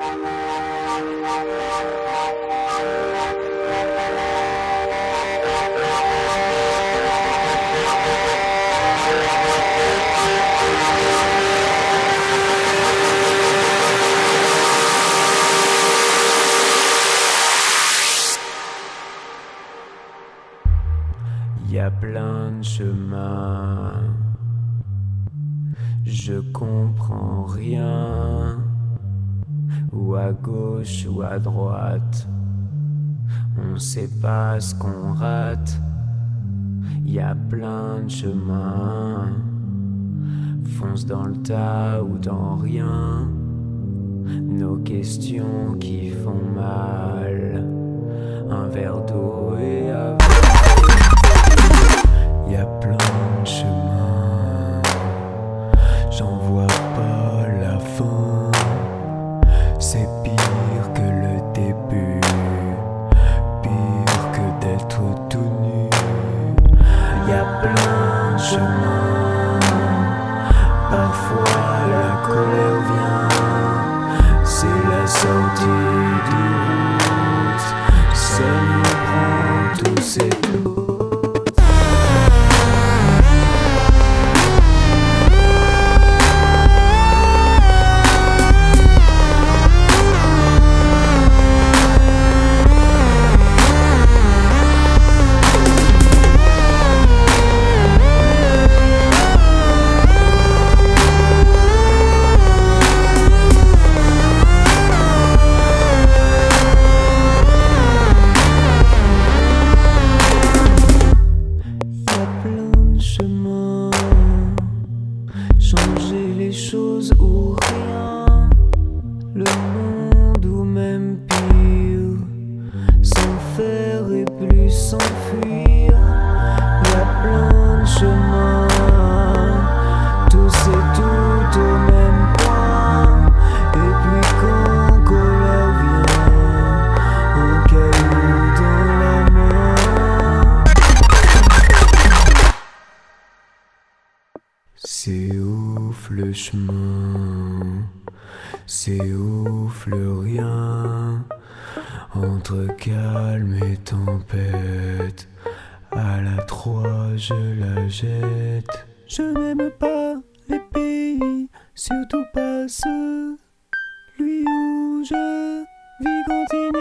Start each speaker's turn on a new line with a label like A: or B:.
A: Y a plein de chemins, je comprends rien, ou à gauche ou à droite, on sait pas ce qu'on rate. Y a plein de chemins, fonce dans le tas ou dans rien, nos questions qui font mal, un verre d'eau et avant. Y a plein de chemins, j'en vois pas la fin. C'est pire que le début, pire que d'être tout nu. Y a plein de chemins, parfois la colère vient. C'est la sortie du route, ça nous prend tous et tout. Changer les choses ou rien, le monde ou même pire, sans faire et plus s'enfuir. Y a plein de chemins, tous et toutes au même point. Et puis quand colère vient, un caillou dans la main. C'est ouf le chemin, c'est ouf le rien, entre calme et tempête, à la 3 je la jette. Je n'aime pas les pays, surtout pas celui où je vis quand il n'y